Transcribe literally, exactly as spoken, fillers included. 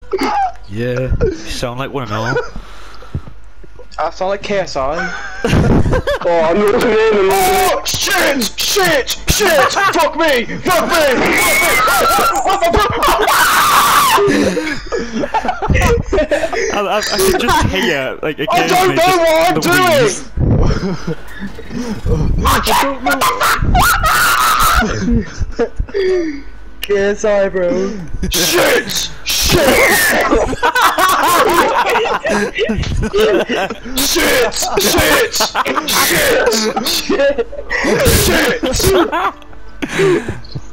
Yeah, you sound like one and all. I sound like K S I. Oh, I'm not in. Oh, shit! Shit! Shit! Fuck me! Fuck me! I, I, I can just hear, like, I don't know what I'm doing! K S I, bro. Shit! Shit! Shit! Shit! Shit! Shit! Shit!